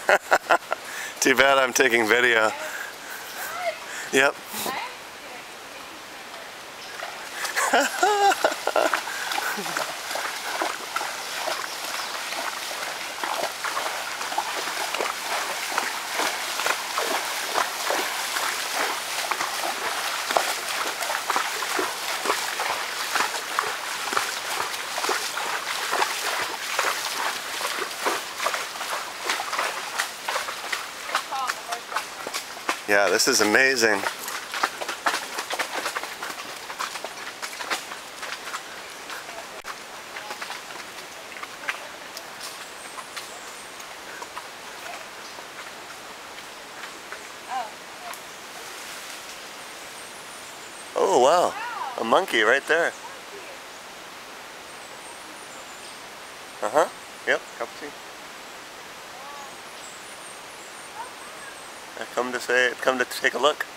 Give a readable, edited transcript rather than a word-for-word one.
Too bad I'm taking video. Yep. Yeah, this is amazing. Oh wow, a monkey right there. Uh-huh, yep, cappuccino. I come to take a look.